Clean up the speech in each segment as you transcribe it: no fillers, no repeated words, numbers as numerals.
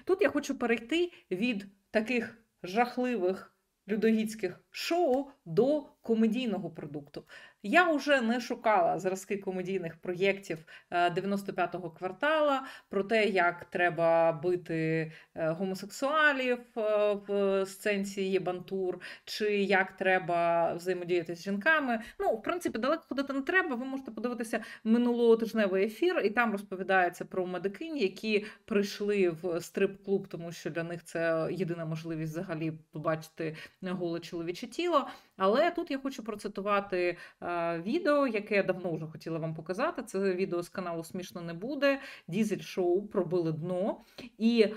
Тут я хочу перейти від таких жахливих людоїдських шоу до комедійного продукту. Я вже не шукала зразки комедійних проєктів 95-го квартала про те, як треба бити гомосексуалів в сценці Єбантур, чи як треба взаємодіяти з жінками. Ну, в принципі, далеко ходити не треба. Ви можете подивитися минулотижневий ефір, і там розповідається про медикинь, які прийшли в стрип-клуб, тому що для них це єдина можливість взагалі побачити голе чоловіче тіло. Але тут я хочу процитувати відео, яке я давно вже хотіла вам показати. Це відео з каналу «Смішно не буде». Дізель-шоу «Пробили дно». І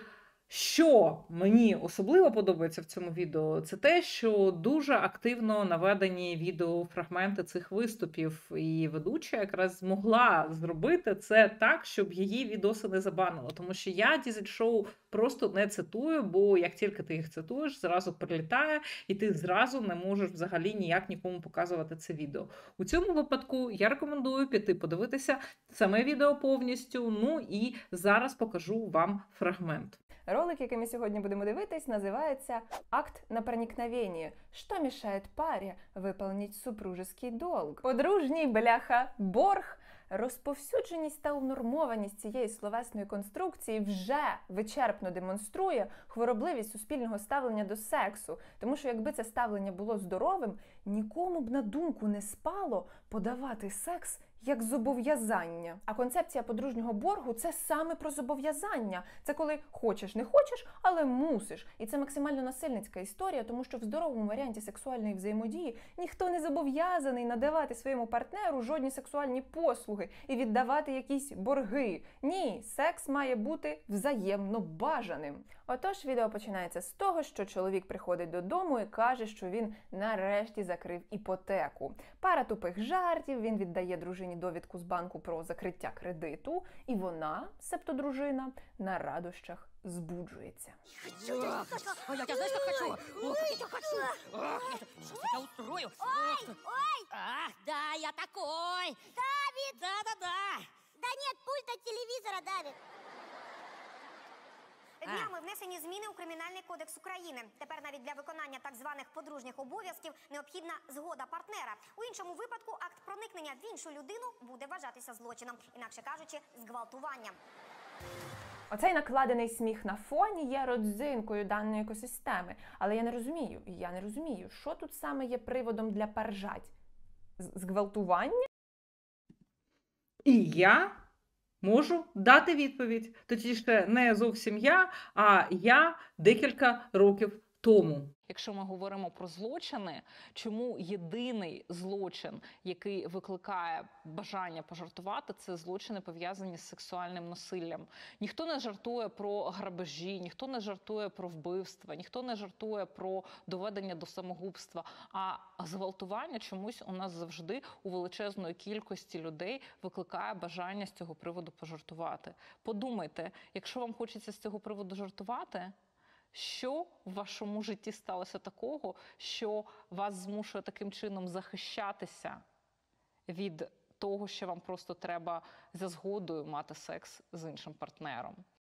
що мені особливо подобається в цьому відео, це те, що дуже активно наведені відеофрагменти цих виступів. І ведуча якраз змогла зробити це так, щоб її відоси не забанило. Тому що я Дізель-шоу просто не цитую, бо як тільки ти їх цитуєш, зразу прилітає, і ти зразу не можеш взагалі ніяк нікому показувати це відео. У цьому випадку я рекомендую піти подивитися саме відео повністю, ну і зараз покажу вам фрагмент. Ролик, який ми сьогодні будемо дивитись, називається «Акт на проникновение. Что мешает паре выполнить супружеский долг?» Подружній бляха борг. Розповсюдженість та унормованість цієї словесної конструкції вже вичерпно демонструє хворобливість суспільного ставлення до сексу. Тому що якби це ставлення було здоровим, нікому б на думку не спало подавати секс як зобов'язання. А концепція подружнього боргу – це саме про зобов'язання. Це коли хочеш, не хочеш, але мусиш. І це максимально насильницька історія, тому що в здоровому варіанті сексуальної взаємодії ніхто не зобов'язаний надавати своєму партнеру жодні сексуальні послуги і віддавати якісь борги. Ні, секс має бути взаємно бажаним. Отож, відео починається з того, що чоловік приходить додому і каже, що він нарешті закрив іпотеку. Пара тупих жартів, він віддає дружині довідку з банку про закриття кредиту, і вона, себто дружина, на радощах збуджується. Ой, я знаешь, как хочу? Ох, я хочу! Ох, сейчас я тебя устрою! Ой! Ах, да, я такой! Давид! Да-да-да! Да нет, пульт от телевизора давит. Днями внесені зміни у Кримінальний кодекс України. Тепер навіть для виконання так званих подружніх обов'язків необхідна згода партнера. У іншому випадку акт проникнення в іншу людину буде вважатися злочином, інакше кажучи, зґвалтуванням. Оцей накладений сміх на фоні є родзинкою даної екосистеми. Але я не розумію, що тут саме є приводом для поржать? Зґвалтування? І я можу дати відповідь. Точніше, не зовсім я, а я декілька років тому. Якщо ми говоримо про злочини, чому єдиний злочин, який викликає бажання пожартувати, це злочини, пов'язані з сексуальним насиллям. Ніхто не жартує про грабежі, ніхто не жартує про вбивства, ніхто не жартує про доведення до самогубства. А зґвалтування чомусь у нас завжди у величезної кількості людей викликає бажання з цього приводу пожартувати. Подумайте, якщо вам хочеться з цього приводу жартувати, що в вашому житті сталося такого, що вас змушує таким чином захищатися від того, що вам просто треба за згодою мати секс з іншим партнером?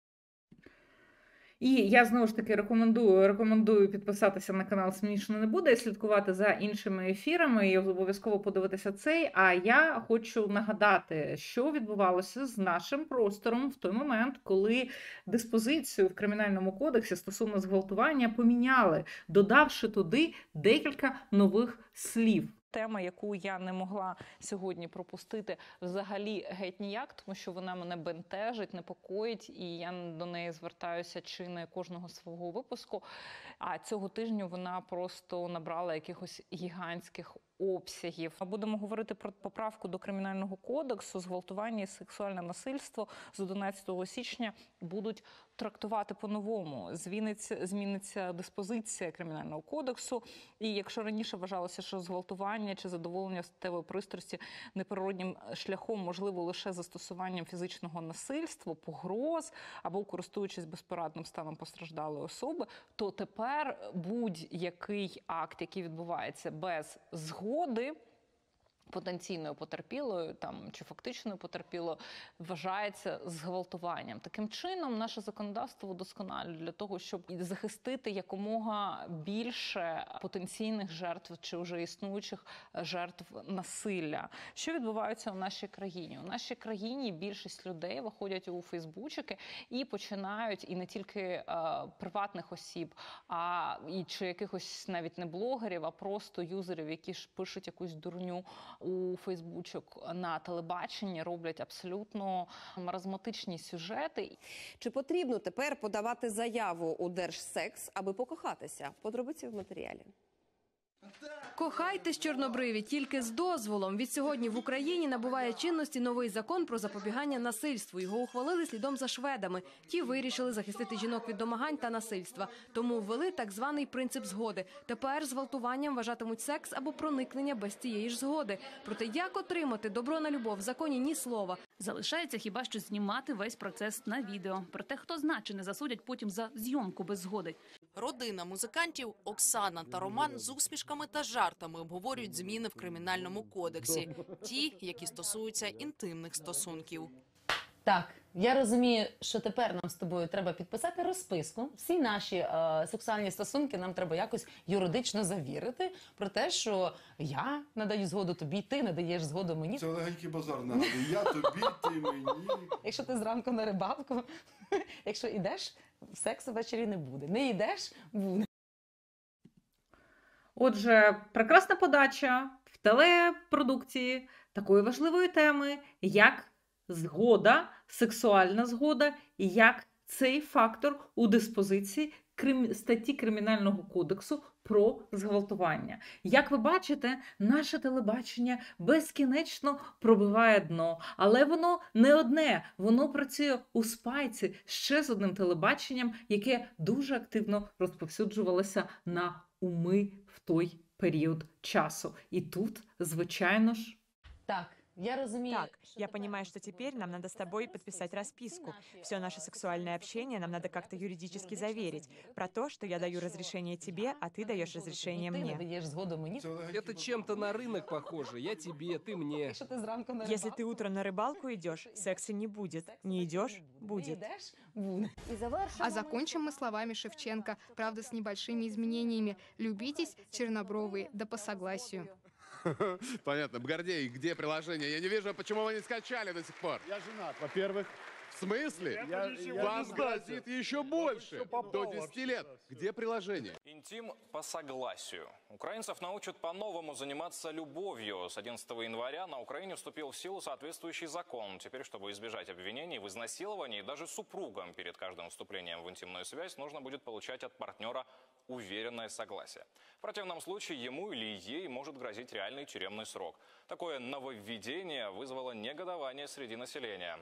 І я, знову ж таки, рекомендую підписатися на канал «Смішно не буде» і слідкувати за іншими ефірами, і обов'язково подивитися цей. А я хочу нагадати, що відбувалося з нашим простором в той момент, коли диспозицію в Кримінальному кодексі стосовно зґвалтування поміняли, додавши туди декілька нових слів. Тема, яку я не могла сьогодні пропустити взагалі геть ніяк, тому що вона мене бентежить, непокоїть, і я до неї звертаюся чи не кожного свого випуску. А цього тижня вона просто набрала якихось гігантських обсягів. Ми будемо говорити про поправку до Кримінального кодексу. Зґвалтування і сексуальне насильство з 11 січня будуть трактувати по-новому. Зміниться диспозиція Кримінального кодексу. І якщо раніше вважалося, що зґвалтування чи задоволення статевої пристрасті неприроднім шляхом можливо лише застосуванням фізичного насильства, погроз або користуючись безпорадним станом постраждалої особи, то тепер будь-який акт, який відбувається без згоди, потенційною потерпілою там, чи фактичною потерпілою вважається зґвалтуванням. Таким чином, наше законодавство удосконалює для того, щоб захистити якомога більше потенційних жертв чи вже існуючих жертв насилля. Що відбувається у нашій країні? У нашій країні більшість людей виходять у фейсбучики і починають, і не тільки приватних осіб, чи якихось навіть не блогерів, а просто юзерів, які ж пишуть якусь дурню у фейсбучок на телебаченні, роблять абсолютно маразматичні сюжети. Чи потрібно тепер подавати заяву у Держсекс, аби покохатися? Подробиці в матеріалі. Кохайтесь, чорнобриві, тільки з дозволом. Відсьогодні в Україні набуває чинності новий закон про запобігання насильству. Його ухвалили слідом за шведами. Ті вирішили захистити жінок від домагань та насильства. Тому ввели так званий принцип згоди. Тепер зґвалтуванням вважатимуть секс або проникнення без цієї ж згоди. Проте як отримати добро на любов в законі ні слова. Залишається хіба що знімати весь процес на відео. Проте хто зна, чи не засудять потім за зйомку без згоди. Родина музикантів Оксана та Роман з усмішками та жартами обговорюють зміни в Кримінальному кодексі. Ті, які стосуються інтимних стосунків. Так, я розумію, що тепер нам з тобою треба підписати розписку. Всі наші сексуальні стосунки нам треба якось юридично завірити про те, що я надаю згоду тобі, ти надаєш згоду мені. Це легенький базар нагадує. Я тобі, ти мені. Якщо ти зранку на рибалку, якщо йдеш, сексу ввечері не буде. Не йдеш – буде. Отже, прекрасна подача в телепродукції такої важливої теми, як згода, сексуальна згода, і як цей фактор у диспозиції статті Кримінального кодексу про зґвалтування. Як ви бачите, наше телебачення безкінечно пробиває дно, але воно не одне, воно працює у спайці ще з одним телебаченням, яке дуже активно розповсюджувалося на уми в той період часу. І тут, звичайно ж, Так, я разумею. Так, я понимаю, что теперь нам надо с тобой подписать расписку. Все наше сексуальное общение нам надо как-то юридически заверить. Про то, что я даю разрешение тебе, а ты даешь разрешение Ты мне. надаешь згоду мені. Это чем-то на рынок похоже. Я тебе, ты мне. Якщо ти зранку на Если ты утром на рыбалку идешь, секса не будет. Не идешь – Не будет. йдеш – буде. А закончим мы словами Шевченко, правда с небольшими изменениями. Любитесь, чернобровые, да по согласию. Понятно. Гордей, где приложение? Я не вижу, почему вы не скачали до сих пор. Я женат, во-первых. В смысле? Вам грозит еще больше. До 10 лет. Где приложение? Интим по согласию. Украинцев научат по-новому заниматься любовью. С 11 января на Украине вступил в силу соответствующий закон. Теперь, чтобы избежать обвинений в изнасиловании, даже супругам перед каждым вступлением в интимную связь нужно будет получать от партнера уверенное согласие. В противном случае ему или ей может грозить реальный тюремный срок. Такое нововведение вызвало негодование среди населения.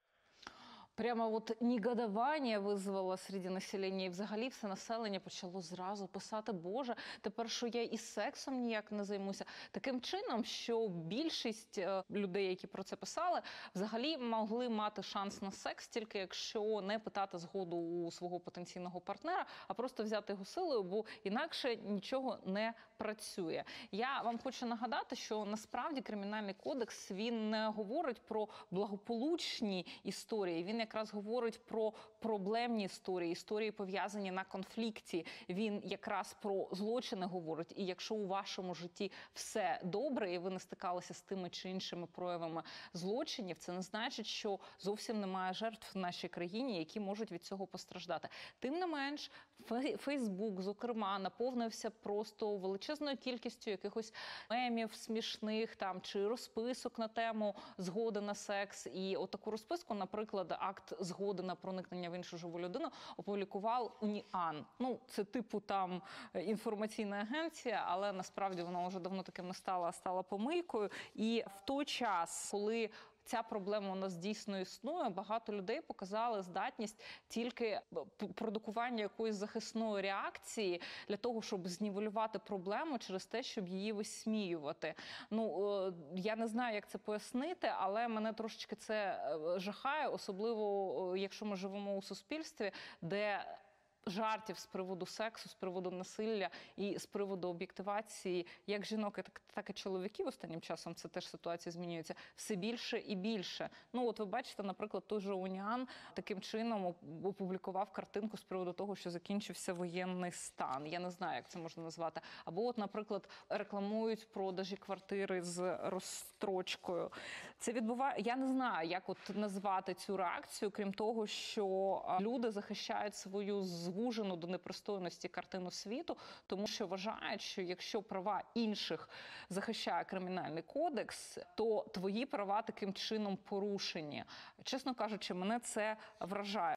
Прямо от негодування визвало серед населення, і взагалі все населення почало зразу писати: «Боже, тепер що я із сексом ніяк не займуся». Таким чином, що більшість людей, які про це писали, взагалі могли мати шанс на секс тільки якщо не питати згоду у свого потенційного партнера, а просто взяти його силою, бо інакше нічого не працює. Я вам хочу нагадати, що насправді Кримінальний кодекс, він не говорить про благополучні історії, він якраз говорить про проблемні історії, історії пов'язані на конфлікті. Він якраз про злочини говорить. І якщо у вашому житті все добре, і ви не стикалися з тими чи іншими проявами злочинів, це не значить, що зовсім немає жертв в нашій країні, які можуть від цього постраждати. Тим не менш, Фейсбук, зокрема, наповнився просто величезною кількістю якихось мемів смішних там чи розписок на тему згоди на секс. І отаку розписку, наприклад, акт згоди на проникнення в іншу живу людину опублікував Уніан. Ну, це типу там інформаційна агенція, але насправді вона вже давно таким не стала, а стала помийкою. І в той час, коли ця проблема у нас дійсно існує, багато людей показали здатність тільки продукування якоїсь захисної реакції для того, щоб знівелювати проблему через те, щоб її висміювати. Ну, я не знаю, як це пояснити, але мене трошечки це жахає, особливо якщо ми живемо у суспільстві, де жартів з приводу сексу, з приводу насилля і з приводу об'єктивації як жінок, так і чоловіків останнім часом, це теж ситуація змінюється, все більше і більше. Ну от ви бачите, наприклад, той же Уніан таким чином опублікував картинку з приводу того, що закінчився воєнний стан. Я не знаю, як це можна назвати. Або от, наприклад, рекламують продажі квартири з розстрочкою. Це відбуває, я не знаю, як от назвати цю реакцію, крім того, що люди захищають свою звужену до непристойності картину світу, тому що вважають, що якщо права інших захищає Кримінальний кодекс, то твої права таким чином порушені. Чесно кажучи, мене це вражає.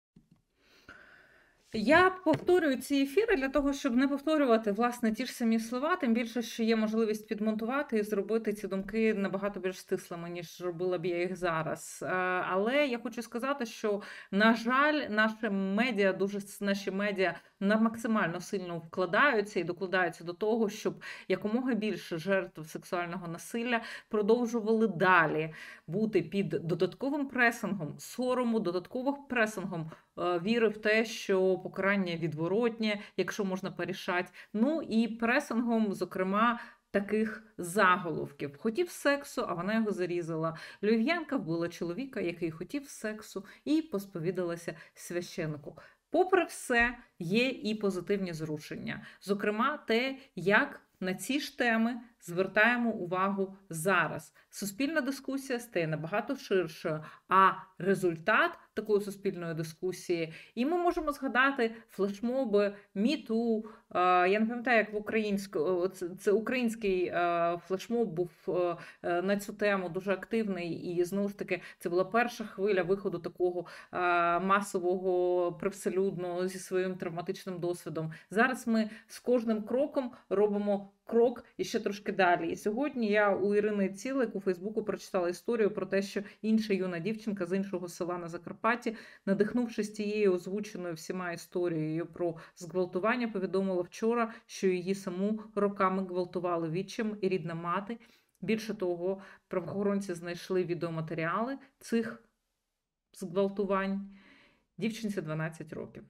Я повторюю ці ефіри для того, щоб не повторювати, власне, ті ж самі слова, тим більше, що є можливість підмонтувати і зробити ці думки набагато більш стислими, ніж робила б я їх зараз. Але я хочу сказати, що, на жаль, наші медіа максимально сильно вкладаються і докладаються до того, щоб якомога більше жертв сексуального насилля продовжували далі бути під додатковим пресингом, сорому, додатковим пресингом віри в те, що покарання відворотнє, якщо можна порішати. Ну і пресингом, зокрема, таких заголовків. Хотів сексу, а вона його зарізала. Львів'янка вбила чоловіка, який хотів сексу, і посповідалася священнику. Попри все, є і позитивні зрушення. Зокрема, те, як на ці ж теми звертаємо увагу зараз. Суспільна дискусія стає набагато ширшою, а результат такої суспільної дискусії, і ми можемо згадати флешмоби, міту, я не пам'ятаю, як це український флешмоб був на цю тему дуже активний, і знову ж таки це була перша хвиля виходу такого масового, привселюдного, зі своїм травматичним досвідом. Зараз ми з кожним кроком робимо крок і ще трошки далі. І сьогодні я у Ірини Цілик у Фейсбуку прочитала історію про те, що інша юна дівчинка з іншого села на Закарпатті, надихнувшись тією озвученою всіма історією про зґвалтування, повідомила вчора, що її саму роками гвалтували відчим і рідна мати. Більше того, правоохоронці знайшли відеоматеріали цих зґвалтувань. Дівчинці 12 років.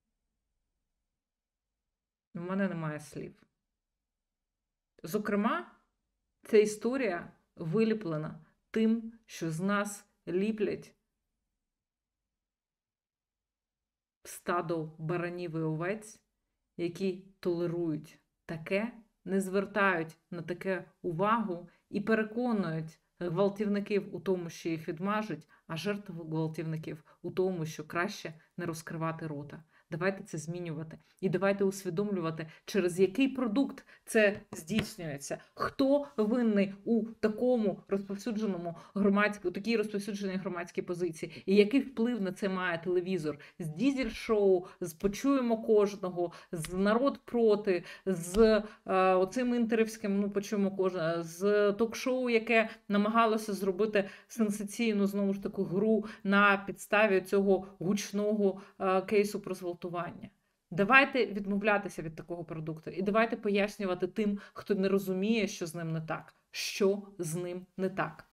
У мене немає слів. Зокрема, ця історія виліплена тим, що з нас ліплять стадо баранів і овець, які толерують таке, не звертають на таке увагу і переконують гвалтівників у тому, що їх відмажуть, а жертв гвалтівників у тому, що краще не розкривати рота. Давайте це змінювати. І давайте усвідомлювати, через який продукт це здійснюється. Хто винний у такому розповсюдженому такій розповсюдженій громадській позиції. І який вплив на це має телевізор. З дізель-шоу, з «Почуємо кожного», з «Народ проти», з оцим інтерівським «Почуємо кожного», з ток-шоу, яке намагалося зробити сенсаційну, знову ж таки, гру на підставі цього гучного кейсу про зґвалтування. Давайте відмовлятися від такого продукту і давайте пояснювати тим, хто не розуміє, що з ним не так. Що з ним не так.